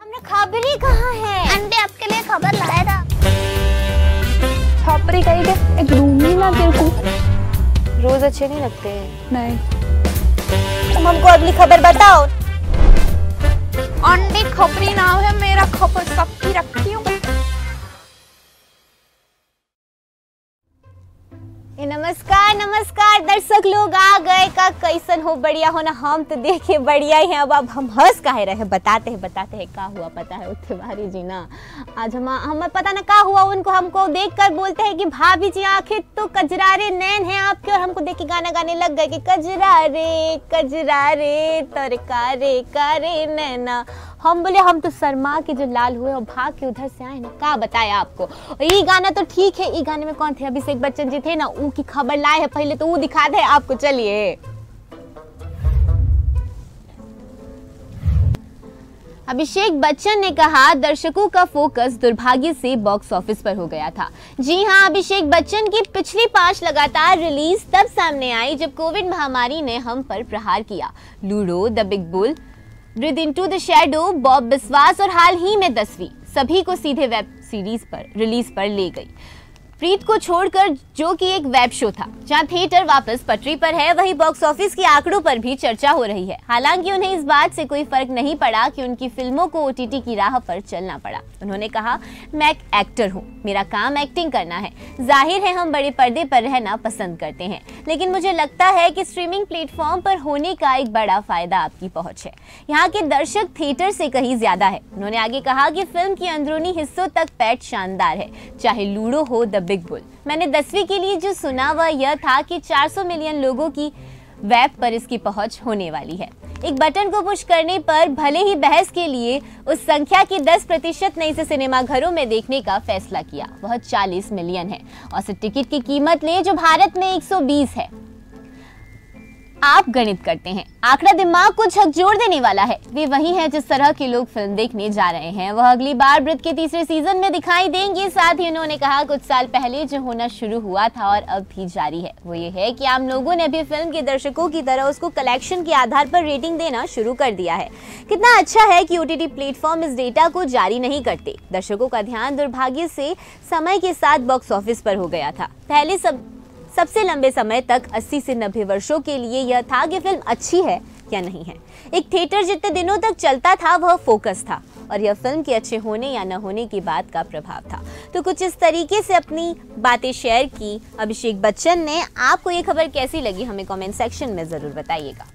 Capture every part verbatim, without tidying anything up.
हमरा खबरी कहाँ है? आंटी आपके लिए खबर लाया था। छापरी कहीं के एक रूम ही ना तेरे को रोज अच्छे नहीं लगते हैं। नहीं, तुम हमको अगली खबर बताओ। आंटी खबरी नाम है मेरा, खबर सबकी रखती हूँ। नमस्कार नमस्कार दर्शक लोग आ गए का कैसन हो, बढ़िया हो ना? हम तो देखे बढ़िया ही हैं। अब अब हम हंस काहे रहे, बताते हैं बताते हैं का हुआ पता है। तिवारी जी ना आज हम हमें पता ना का हुआ, उनको हमको देखकर बोलते हैं कि भाभी जी आंखें तो कजरारे नैन हैं आपके, और हमको देख के गाना गाने लग गए कि कजरारे कजरारे तरकारे कारे नैना। हम बोले हम तो शर्मा के जो लाल हुए और भाग के उधर से आए ना, का बताया आपको। ये गाना तो ठीक है, ये गाने में कौन थे? अभिषेक बच्चन जी थे ना, ऊ की खबर लाए है। पहले तो वो दिखा दे आपको, चलिए। अभिषेक बच्चन ने कहा दर्शकों का फोकस दुर्भाग्य से बॉक्स ऑफिस पर हो गया था। जी हां, अभिषेक बच्चन की पिछली पांच लगातार रिलीज तब सामने आई जब कोविड महामारी ने हम पर प्रहार किया। Ludo, the big bull, breathe into the shadow, Bob Biswas और हाल ही में दसवीं सभी को सीधे वेब सीरीज पर रिलीज पर ले गई। प्रीत को छोड़कर, जो कि एक वेब शो था जहां थिएटर वापस पटरी पर है, वही बॉक्स ऑफिस के आंकड़ों पर भी चर्चा हो रही है। हालांकि उन्हें इस बात से कोई फर्क नहीं पड़ा कि उनकी फिल्मों को ओटीटी की राह पर चलना पड़ा। उन्होंने कहा, मैं एक एक्टर हूं, मेरा काम एक्टिंग करना है। जाहिर है हम बड़े पर्दे पर रहना पसंद करते हैं, लेकिन मुझे लगता है कि स्ट्रीमिंग प्लेटफॉर्म पर होने का एक बड़ा फायदा आपकी पहुंच है। यहाँ के दर्शक थिएटर से कहीं ज्यादा है। उन्होंने आगे कहा कि फिल्म की अंदरूनी हिस्सों तक पैठ शानदार है, चाहे लूडो हो, द बिग बुल। मैंने दसवीं के लिए जो सुना वह यह था कि चार सौ मिलियन लोगों की वेब पर इसकी पहुंच होने वाली है। एक बटन को पुश करने पर भले ही बहस के लिए उस संख्या की दस प्रतिशत ने इसे सिनेमाघरों में देखने का फैसला किया। वह चालीस मिलियन है। औसत टिकट की कीमत ले जो भारत में एक सौ बीस है। आप गणित करते हैं, आंकड़ा दिमाग को झकझोर देने वाला है। वे वही हैं जिस तरह के लोग फिल्म देखने जा रहे हैं। वह अगली बार ब्रीथ के तीसरे सीजन में दिखाई देंगे। साथ ही उन्होंने कहा, कुछ साल पहले जो होना शुरू हुआ था और अब भी जारी है, वो ये है कि आम लोगों ने भी फिल्म के दर्शकों की तरह उसको कलेक्शन के आधार पर रेटिंग देना शुरू कर दिया है। कितना अच्छा है कि ओटीटी प्लेटफॉर्म इस डेटा को जारी नहीं करते। दर्शकों का ध्यान दुर्भाग्य से समय के साथ बॉक्स ऑफिस पर हो गया था। पहले सब सबसे लंबे समय तक अस्सी से नब्बे वर्षों के लिए यह था कि फिल्म अच्छी है या नहीं है। एक थिएटर जितने दिनों तक चलता था वह फोकस था, और यह फिल्म के अच्छे होने या न होने की बात का प्रभाव था। तो कुछ इस तरीके से अपनी बातें शेयर की अभिषेक बच्चन ने। आपको ये खबर कैसी लगी हमें कमेंट सेक्शन में जरूर बताइएगा।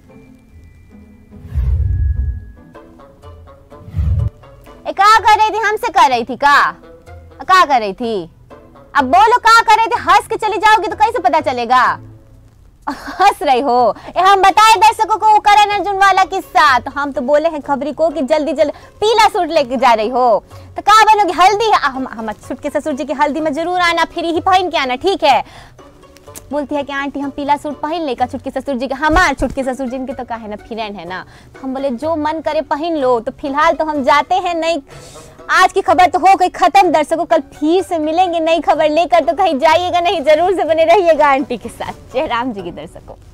क्या कर रही थी? हमसे कर रही थी का? क्या कर रही थी? अब बोलो क्या कर रहे थे? हंस के चली जाओगी तो कैसे पता चलेगा? हंस रही हो? ए हम बताए दर्शकों को करण अर्जुन वाला किस्सा, तो हम तो बोले हैं खबरी को कि जल्दी जल्दी पीला सूट लेके जा रही हो तो कहाँ बनोगी? हल्दी हम हम छुट के ससुर जी की हल्दी में जरूर आना, फिर ही पहन के आना, ठीक है? बोलती है कि आंटी हम पीला सूट पहन लेगा छुटके ससुर जी का। हमार छुटके ससुर जी के तो का है ना, फ्रेंड है ना। तो हम बोले जो मन करे पहन लो। तो फिलहाल तो हम जाते हैं। नहीं, आज की खबर तो हो गई खत्म। दर्शकों कल फिर से मिलेंगे नई खबर लेकर, तो कहीं जाइएगा नहीं, जरूर से बने रहिएगा आंटी के साथ। जय राम जी की दर्शकों।